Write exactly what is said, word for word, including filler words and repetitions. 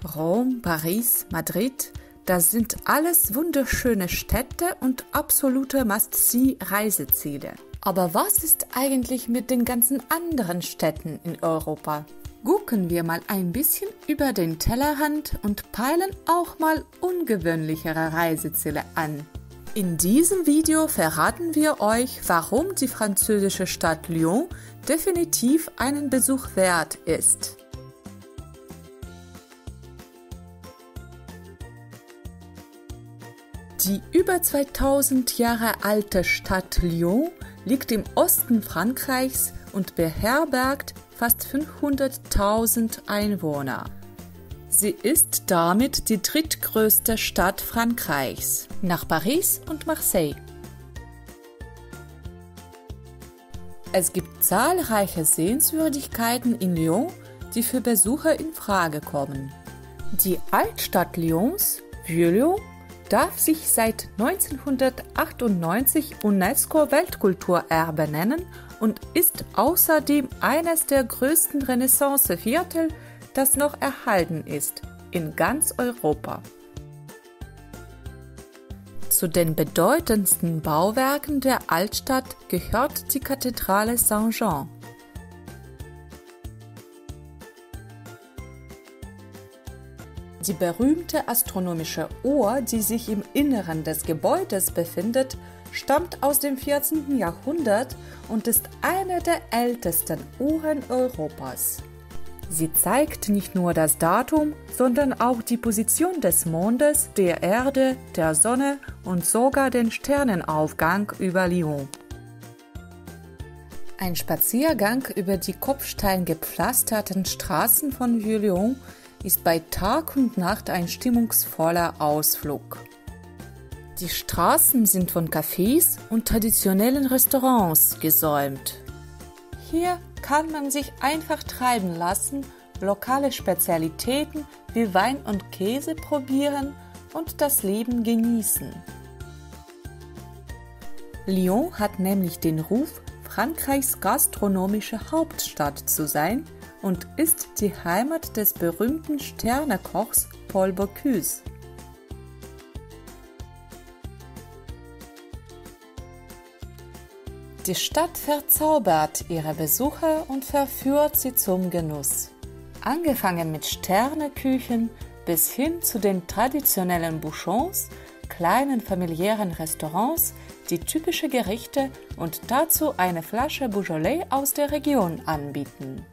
Rom, Paris, Madrid, das sind alles wunderschöne Städte und absolute Must-See-Reiseziele. Aber was ist eigentlich mit den ganzen anderen Städten in Europa? Gucken wir mal ein bisschen über den Tellerrand und peilen auch mal ungewöhnlichere Reiseziele an. In diesem Video verraten wir euch, warum die französische Stadt Lyon definitiv einen Besuch wert ist. Die über zweitausend Jahre alte Stadt Lyon liegt im Osten Frankreichs und beherbergt fast fünfhunderttausend Einwohner. Sie ist damit die drittgrößte Stadt Frankreichs, nach Paris und Marseille. Es gibt zahlreiche Sehenswürdigkeiten in Lyon, die für Besucher in Frage kommen. Die Altstadt Lyons, Vieux-Lyon, darf sich seit neunzehnhundertachtundneunzig UNESCO-Weltkulturerbe nennen und ist außerdem eines der größten Renaissanceviertel, das noch erhalten ist, in ganz Europa. Zu den bedeutendsten Bauwerken der Altstadt gehört die Kathedrale Saint-Jean. Die berühmte astronomische Uhr, die sich im Inneren des Gebäudes befindet, stammt aus dem vierzehnten Jahrhundert und ist eine der ältesten Uhren Europas. Sie zeigt nicht nur das Datum, sondern auch die Position des Mondes, der Erde, der Sonne und sogar den Sternenaufgang über Lyon. Ein Spaziergang über die kopfsteingepflasterten Straßen von Vieux-Lyon ist bei Tag und Nacht ein stimmungsvoller Ausflug. Die Straßen sind von Cafés und traditionellen Restaurants gesäumt. Hier kann man sich einfach treiben lassen, lokale Spezialitäten wie Wein und Käse probieren und das Leben genießen. Lyon hat nämlich den Ruf, Frankreichs gastronomische Hauptstadt zu sein und ist die Heimat des berühmten Sternekochs Paul Bocuse. Die Stadt verzaubert ihre Besucher und verführt sie zum Genuss. Angefangen mit Sterneküchen bis hin zu den traditionellen Bouchons, kleinen familiären Restaurants, die typische Gerichte und dazu eine Flasche Beaujolais aus der Region anbieten.